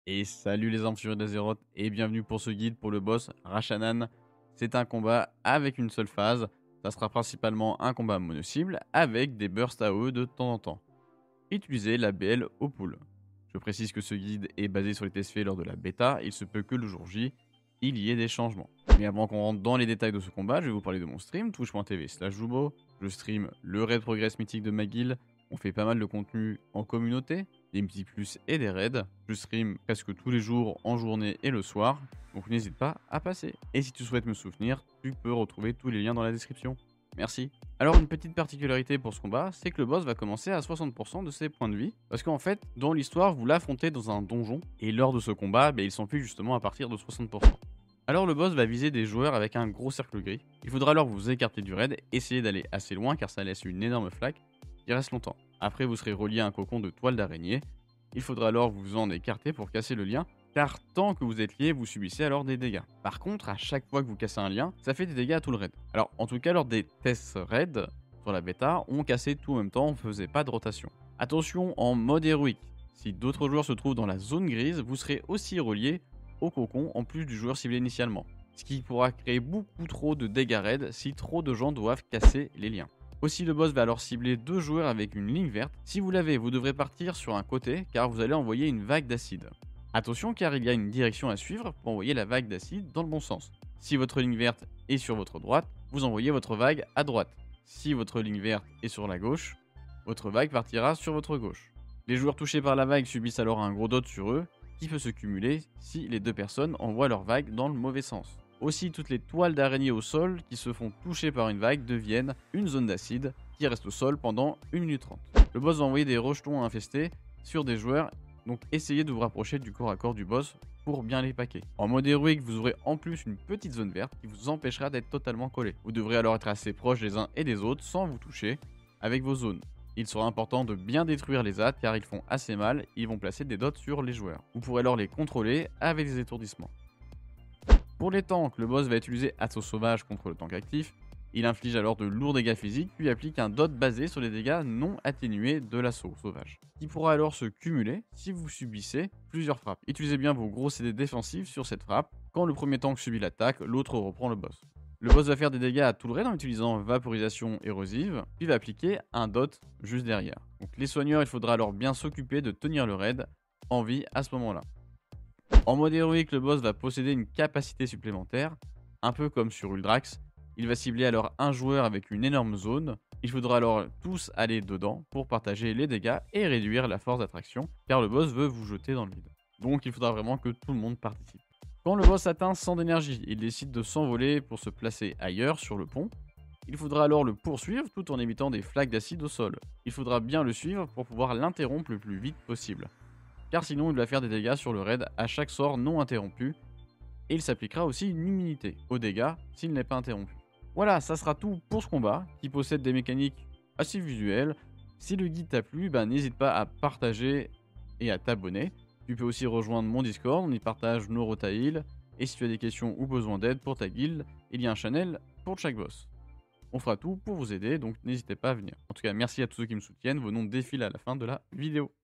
Et salut les aventuriers d'Azeroth et bienvenue pour ce guide pour le boss Rashanan. C'est un combat avec une seule phase, ça sera principalement un combat mono-cible avec des bursts AOE de temps en temps. Utilisez la BL au pool. Je précise que ce guide est basé sur les tests faits lors de la bêta, il se peut que le jour J, il y ait des changements. Mais avant qu'on rentre dans les détails de ce combat, je vais vous parler de mon stream, twitch.tv/jubo. Je stream le raid progress mythique de ma guilde, on fait pas mal de contenu en communauté, des petits plus et des raids. Je stream presque tous les jours, en journée et le soir, donc n'hésite pas à passer. Et si tu souhaites me soutenir, tu peux retrouver tous les liens dans la description. Merci. Alors une petite particularité pour ce combat, c'est que le boss va commencer à 60% de ses points de vie, parce qu'en fait, dans l'histoire, vous l'affrontez dans un donjon, et lors de ce combat, il s'enfuit justement à partir de 60%. Alors le boss va viser des joueurs avec un gros cercle gris. Il faudra alors vous écarter du raid, essayer d'aller assez loin car ça laisse une énorme flaque qui reste longtemps. Après vous serez relié à un cocon de toile d'araignée. Il faudra alors vous en écarter pour casser le lien, car tant que vous êtes lié, vous subissez alors des dégâts. Par contre, à chaque fois que vous cassez un lien, ça fait des dégâts à tout le raid. Alors en tout cas lors des tests raid sur la bêta, on cassait tout en même temps, on faisait pas de rotation. Attention en mode héroïque, si d'autres joueurs se trouvent dans la zone grise, vous serez aussi relié au cocon en plus du joueur ciblé initialement. Ce qui pourra créer beaucoup trop de dégâts raid si trop de gens doivent casser les liens. Aussi le boss va alors cibler deux joueurs avec une ligne verte. Si vous l'avez, vous devrez partir sur un côté car vous allez envoyer une vague d'acide. Attention car il y a une direction à suivre pour envoyer la vague d'acide dans le bon sens. Si votre ligne verte est sur votre droite, vous envoyez votre vague à droite. Si votre ligne verte est sur la gauche, votre vague partira sur votre gauche. Les joueurs touchés par la vague subissent alors un gros dot sur eux qui peut se cumuler si les deux personnes envoient leur vague dans le mauvais sens. Aussi, toutes les toiles d'araignée au sol qui se font toucher par une vague deviennent une zone d'acide qui reste au sol pendant 1 minute 30. Le boss va envoyer des rejetons infestés sur des joueurs, donc essayez de vous rapprocher du corps à corps du boss pour bien les paquer. En mode héroïque, vous aurez en plus une petite zone verte qui vous empêchera d'être totalement collé. Vous devrez alors être assez proches les uns et des autres sans vous toucher avec vos zones. Il sera important de bien détruire les ZAD car ils font assez mal, ils vont placer des dots sur les joueurs. Vous pourrez alors les contrôler avec des étourdissements. Pour les tanks, le boss va utiliser assaut sauvage contre le tank actif. Il inflige alors de lourds dégâts physiques puis applique un dot basé sur les dégâts non atténués de l'assaut sauvage, qui pourra alors se cumuler si vous subissez plusieurs frappes. Utilisez bien vos gros CD défensifs sur cette frappe. Quand le premier tank subit l'attaque, l'autre reprend le boss. Le boss va faire des dégâts à tout le raid en utilisant vaporisation érosive, puis va appliquer un dot juste derrière. Donc les soigneurs, il faudra alors bien s'occuper de tenir le raid en vie à ce moment-là. En mode héroïque, le boss va posséder une capacité supplémentaire, un peu comme sur Uldrax. Il va cibler alors un joueur avec une énorme zone. Il faudra alors tous aller dedans pour partager les dégâts et réduire la force d'attraction, car le boss veut vous jeter dans le vide. Donc il faudra vraiment que tout le monde participe. Quand le boss atteint 100 d'énergie, il décide de s'envoler pour se placer ailleurs sur le pont. Il faudra alors le poursuivre tout en évitant des flaques d'acide au sol. Il faudra bien le suivre pour pouvoir l'interrompre le plus vite possible, car sinon il va faire des dégâts sur le raid à chaque sort non interrompu, et il s'appliquera aussi une immunité aux dégâts s'il n'est pas interrompu. Voilà, ça sera tout pour ce combat, qui possède des mécaniques assez visuelles. Si le guide t'a plu, n'hésite pas à partager et à t'abonner. Tu peux aussi rejoindre mon Discord, on y partage nos rotails, et si tu as des questions ou besoin d'aide pour ta guilde, il y a un channel pour chaque boss. On fera tout pour vous aider, donc n'hésitez pas à venir. En tout cas, merci à tous ceux qui me soutiennent, vos noms défilent à la fin de la vidéo.